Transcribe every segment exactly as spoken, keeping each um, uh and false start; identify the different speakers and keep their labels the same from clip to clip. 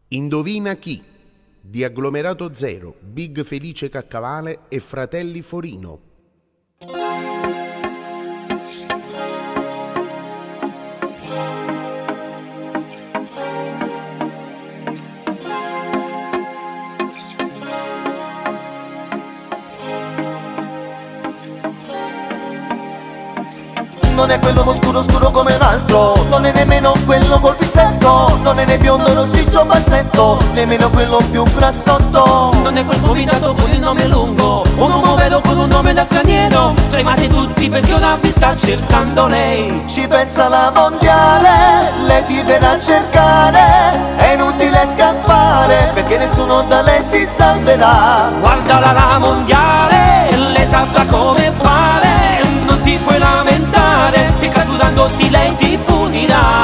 Speaker 1: Indovina chi? Di Agglomerato Zero, Big Felice Caccavale e Fratelli Forino.
Speaker 2: Non è quello scuro scuro come un altro, non è nemmeno quello col pizzetto, non è né biondo rossiccio bassetto, nemmeno quello più grassotto.
Speaker 3: Non è quel comitato con il nome lungo, un uomo vero con un nome da straniero, tremate tutti perché una vi sta cercando lei.
Speaker 2: Ci pensa la mondiale, lei ti verrà a cercare, è inutile scappare perché nessuno da lei si salverà.
Speaker 3: Guardala la mondiale, lei saprà come fare, non ti puoi lamentare, se catturandoti lei ti punirà.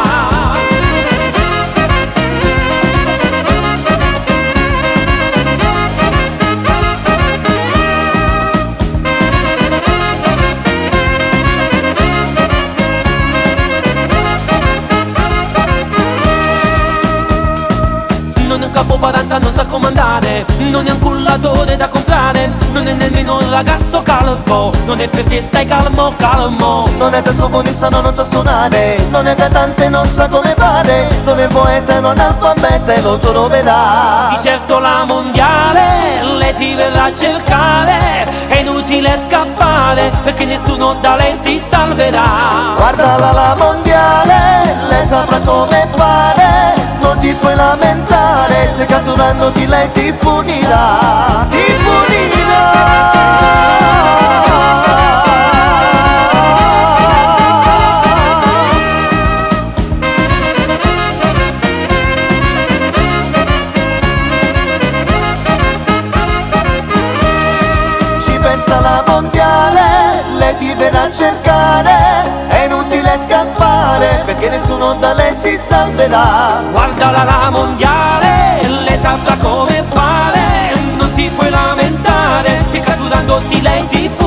Speaker 3: Non è un capoparanza, non sa comandare, non è un cullatore da comprare, non è nemmeno un ragazzo calvo, non è perché stai calmo, calmo.
Speaker 2: Non è sassofonista, no, non sa suonare, non è cantante, non sa come fare, non è poeta, non è alfabeta e lo troverà.
Speaker 3: Di certo la mondiale, lei ti verrà a cercare, è inutile scappare perché nessuno da lei si salverà.
Speaker 2: Guardala la mondiale, lei saprà come fare, non ti puoi lamentare, se catturandoti lei ti punirà, ti punirà. Ci pensa la mondiale, lei ti verrà a cercare, è inutile scappare perché nessuno da lei si salverà.
Speaker 3: Guardala la mondiale, lei saprà come fare, non ti puoi lamentare, se catturandoti lei ti punirà.